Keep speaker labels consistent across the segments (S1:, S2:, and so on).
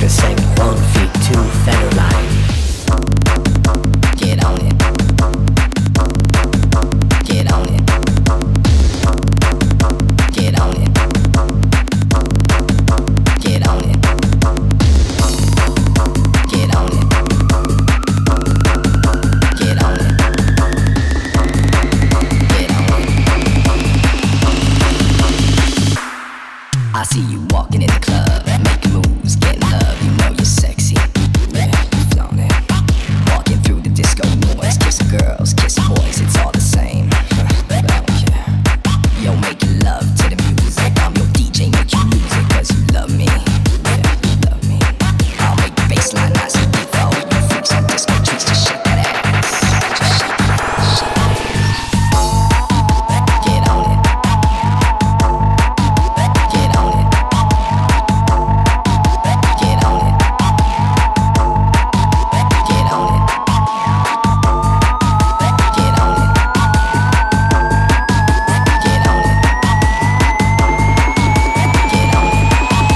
S1: the same 1 feet 2 feather line. Get on it. Get on it. Get on it. Get on it. Get on it. Get on it. Get on it. I see you walking in the club, making moves, getting love. You know you're sexy. Yeah, you flaunt it. Walking through the disco noise, kissing girls, kissing boys, it's all the same. But I don't care. Yo, making love to the music. I'm your DJ, make you lose it, cause you love me. Yeah, you love me. I'll make the bassline nice and deep for you freaks on disco trees. Just shake that ass. Just shake it, shake it. Get on it. Get on it. Get on it. Get on it. Get on it. Get on it. Get on it.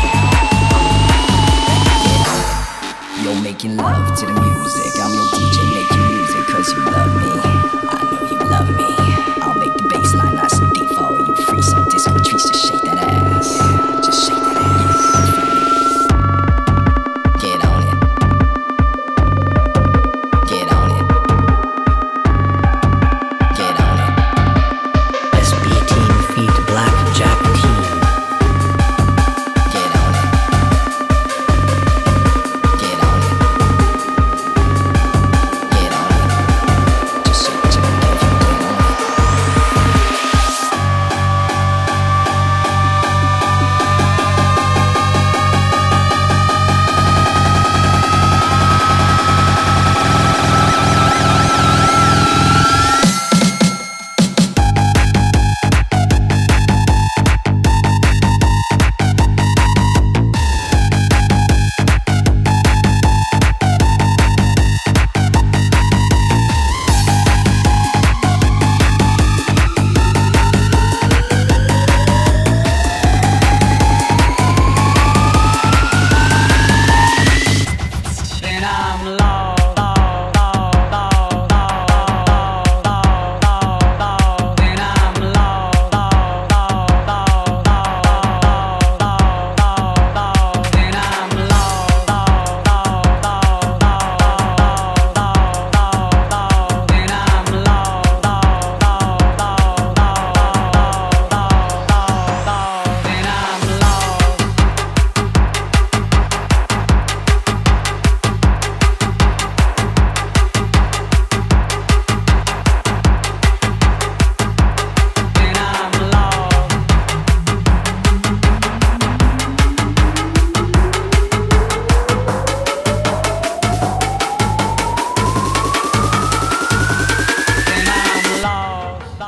S1: You're making love to the music. I'm your DJ, making music cause you love me. I know you love me. I'll make the bassline nice and deep for you freaks on disco trees. Just shake that ass. Just shake that ass. Get on it. Get on it. Get on it. SB team feet black jack team. Get on it. Get on it. Get on it. Just so get on it. Then I'm lost. Then I'm lost. Then I'm lost. Then I'm lost. Then I'm lost. Then I'm lost. Then I'm lost.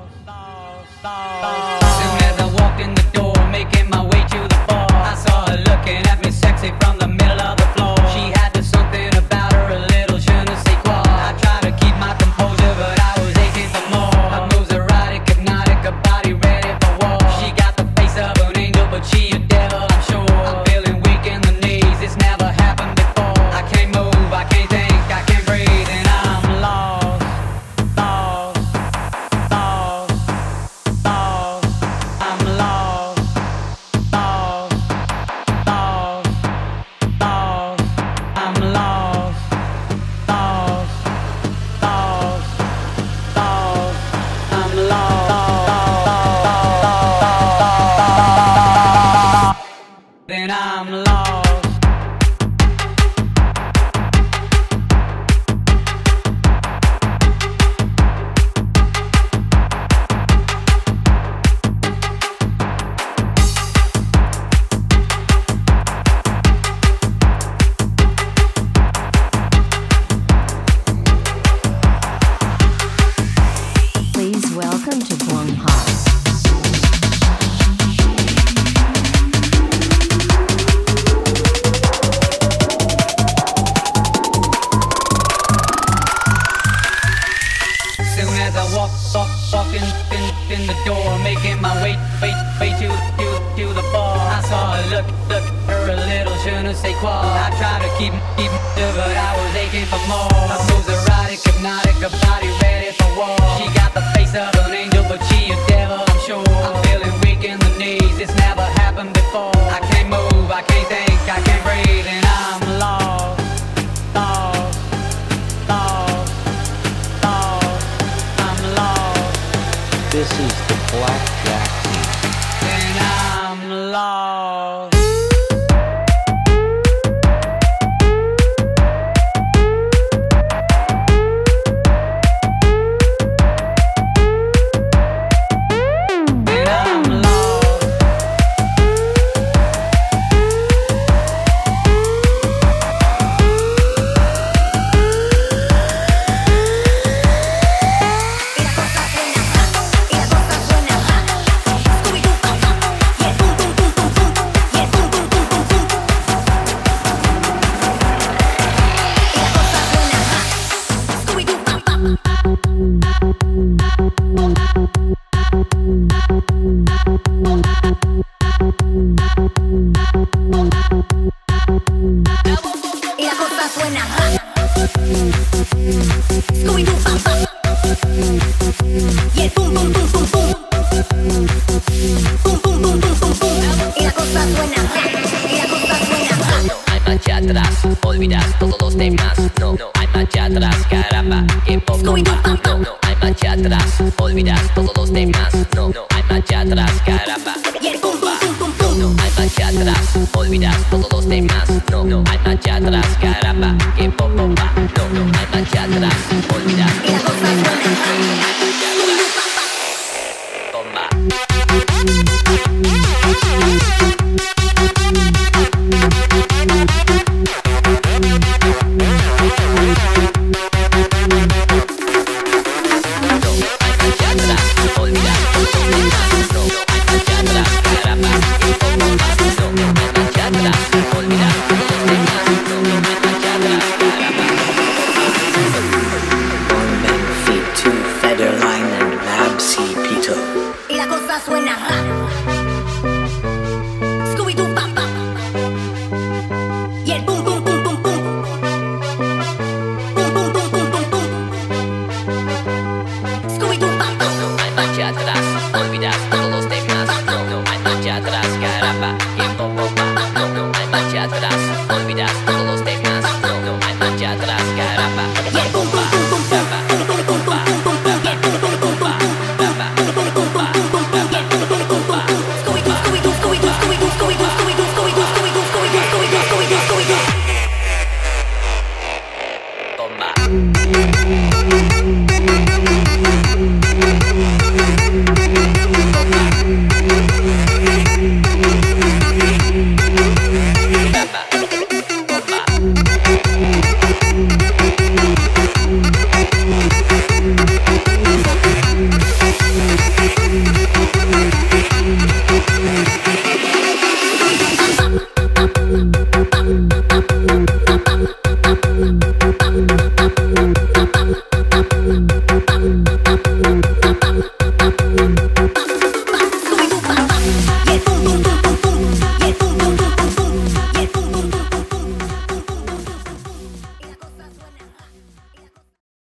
S1: Soon as I walked in the door, making my way to the bar, I saw her looking at me sexy from the middle of the floor. She had this something about her, a little je ne sais quoi. I tried to keep my composure, but I was aching for more. Her moves erotic, hypnotic, her body ready for war. She got the face of an angel, but she a devil, I'm sure. I'm feeling weak in the knees, it's never happened before. I can't move, I can't think, I can't breathe, and I'm lost, lost, lost, lost. I'm lost, lost, lost, lost. I'm lost, lost, lost, lost. I'm lost. Then I'm lost.
S2: Please welcome to Guang House.
S1: Soon as I walk in walking the door, making my way to the bar. I saw her look her a little, je ne sais quoi. I tried to keep but I was aching for more. Her moves erotic, hypnotic, her body ready for war. She got the face of an angel, but she a devil, I'm sure. I'm feeling weak in the knees, it's never happened before. I can't move, I can't think, I can't breathe, and I'm lost, lost, lost, lost. I'm lost.
S3: This is the Blackjack Team.
S1: And I'm lost. And I'm lost.
S4: Y la cosa suena Scooby-Doo, pam, pam. Y el pum, pum, pum, pum, pum. Pum, pum, pum, pum, pum, pum. Y la cosa suena Y la cosa suena
S5: No hay marcha atrás, olvidas todos los temas. No, no hay marcha atrás, caramba, que poco va. No, no hay marcha atrás, olvidas todos los temas. No, no hay marcha atrás, caramba,
S4: Y el pum, pum, pum, pum, pum.
S5: no hay marcha atrás, olvidas todos los temas. No, no hay marcha atrás, caramba, que poco va. No, no hay marcha atrás, olvidas
S4: Y la cosa suena
S5: Scooby-Doo,
S4: pam, pam.
S5: bomba. No hay marcha atrás, olvidas todos los temas. No, no hay marcha atrás, caramba, que poco va. No, no hay marcha atrás, olvidas todos los temas. No, no hay marcha atrás, caramba.
S6: One man feet, two Federline and Babsy Peter.
S4: Y la cosa suena Scooby-Doo, pam, pam. Y el pum, pum, pum, pum, pum. Pum, pum, pum, pum, pum, pum. Scooby-Doo, pam, pam.
S5: No hay marcha atrás, olvidas todos los temas. No, no hay marcha atrás, caramba, que poco va. No, no hay marcha atrás, olvidas todos los